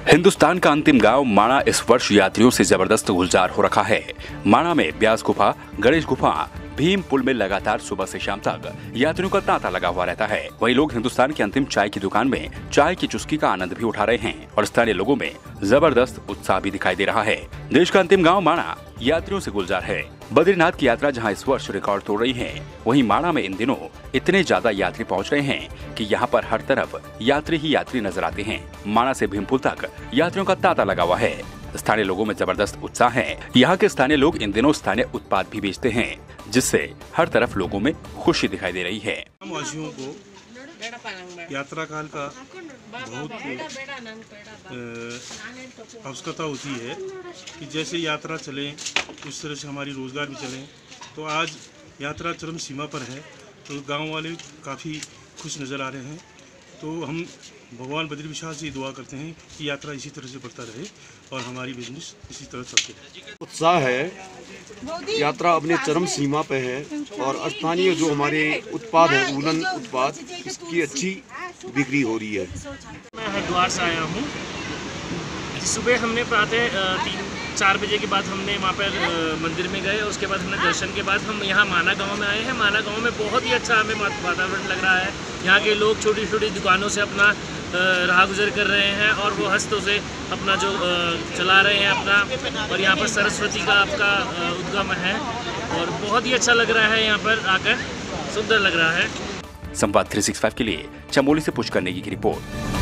हिंदुस्तान का अंतिम गांव माणा इस वर्ष यात्रियों से जबरदस्त गुलजार हो रखा है। माणा में ब्यास गुफा, गणेश गुफा, भीम पुल में लगातार सुबह से शाम तक यात्रियों का तांता लगा हुआ रहता है। वहीं लोग हिंदुस्तान की अंतिम चाय की दुकान में चाय की चुस्की का आनंद भी उठा रहे हैं और स्थानीय लोगों में जबरदस्त उत्साह भी दिखाई दे रहा है। देश का अंतिम गांव माणा यात्रियों से गुलजार है। बद्रीनाथ की यात्रा जहां इस वर्ष रिकॉर्ड तोड़ रही है, वहीं माणा में इन दिनों इतने ज्यादा यात्री पहुंच रहे हैं कि यहां पर हर तरफ यात्री ही यात्री नजर आते हैं। माणा से भीमपुल तक यात्रियों का तांता लगा हुआ है। स्थानीय लोगों में जबरदस्त उत्साह है। यहाँ के स्थानीय लोग इन दिनों स्थानीय उत्पाद भी बेचते हैं, जिससे हर तरफ लोगों में खुशी दिखाई दे रही है। वासियों को यात्रा काल का बहुत आवश्यकता होती है कि जैसे यात्रा चले उस तरह से हमारी रोजगार भी चले। तो आज यात्रा चरम सीमा पर है, तो गांव वाले काफ़ी खुश नज़र आ रहे हैं। तो हम भगवान बद्री विशाल से दुआ करते हैं कि यात्रा इसी तरह से बढ़ता रहे और हमारी बिजनेस इसी तरह चलते रहे। उत्साह है, यात्रा अपने चरम सीमा पे है और स्थानीय जो हमारे उत्पाद हैं, वूलन उत्पाद, इसकी अच्छी बिक्री हो रही है। मैं हरिद्वार से आया हूँ। सुबह हमने प्रातः 3-4 बजे के बाद हमने वहाँ पर मंदिर में गए। उसके बाद हमने दर्शन के बाद हम यहाँ माना गांव में आए हैं। माना गांव में बहुत ही अच्छा हमें वातावरण लग रहा है। यहाँ के लोग छोटी छोटी दुकानों से अपना राह गुजर कर रहे हैं और वो हस्तों से अपना जो चला रहे हैं अपना। और यहाँ पर सरस्वती का आपका उद्गम है और बहुत ही अच्छा लग रहा है। यहाँ पर आकर सुंदर लग रहा है। संवाद 365 के लिए चमोली से पुष्कर नेगी की रिपोर्ट।